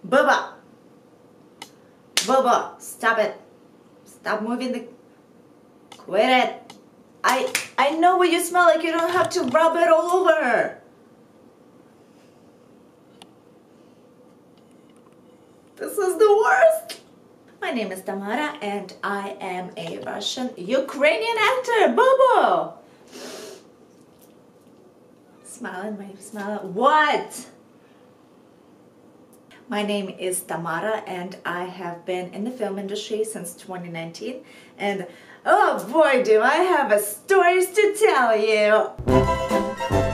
Bubba! Bubba! Stop it! Stop moving the... Quit it! I know what you smell like. You don't have to rub it all over. This is the worst. My name is Tamara and I am a Russian Ukrainian actor. Bubba! Smile. What? My name is Tamara and I have been in the film industry since 2019, and oh boy do I have stories to tell you!